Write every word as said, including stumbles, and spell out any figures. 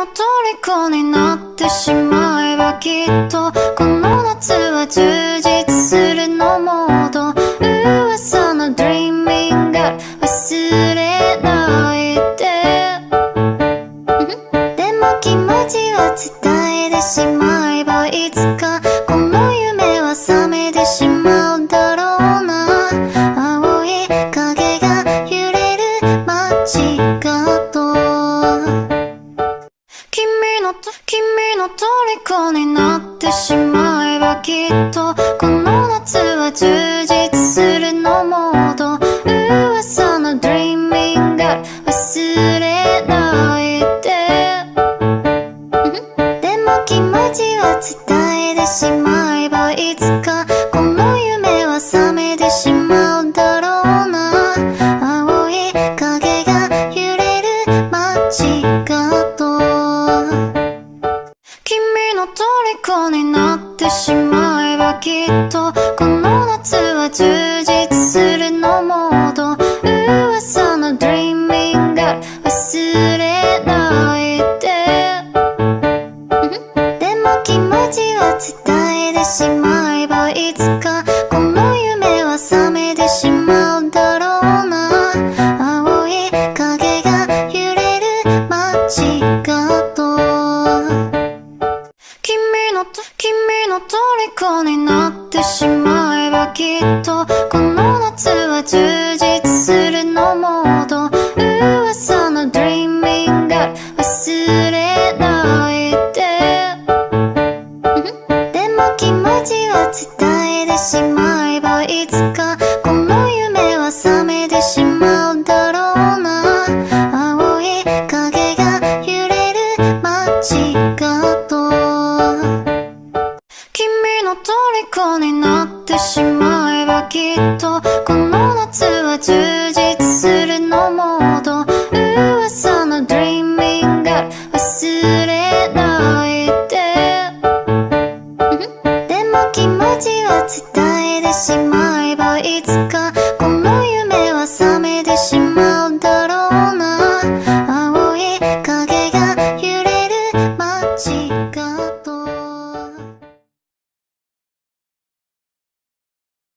の虜になってしまえばきっとこの夏は充実するのモード。噂の Dreaming Girl 忘れないで。でも気持ちは伝えてしまえばいつかこの夢は覚めてしまうだろうな。青い影が揺れる街角、君の君の虜になってしまえばきっとこの夏は充実するのモード。噂の Dreaming Girl 忘れないで。でも気持ちは伝えてしまえばいつかこの夢は覚めてしまうだろうな。青い影が揺れる街角、君の虜になってしまえばきっとこの夏は充実するのモード。噂の Dreaming Girl 忘れないで。でも気持ちは伝えてしまえばいつかこの夢は覚めてしまうだろうな。青い影が揺れる街角、君の君の虜になってしまえばきっとこの夏は充実するのモード。噂の Dreaming Girl 忘れないで。でも気持ちは伝えてしまえばいつかこの夢は覚めてしまうだろうな。青い影が揺れる街角、君の虜になってしまえばきっとこの夏は充